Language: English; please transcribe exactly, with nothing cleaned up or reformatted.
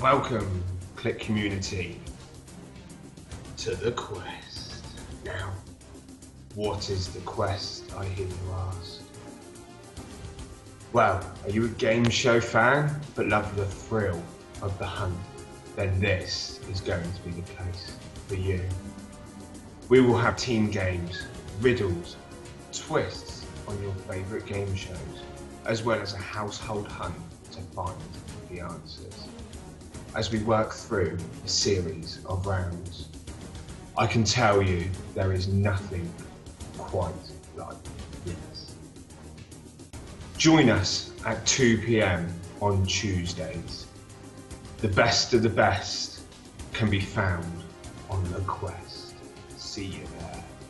Welcome, Click community, to the quest. Now, what is the quest, I hear you ask? Well, are you a game show fan but love the thrill of the hunt? Then this is going to be the place for you. We will have team games, riddles, twists on your favourite game shows, as well as a household hunt to find the answers. As we work through a series of rounds, I can tell you there is nothing quite like this. Join us at two p m on Tuesdays. The best of the best can be found on The Quest. See you there.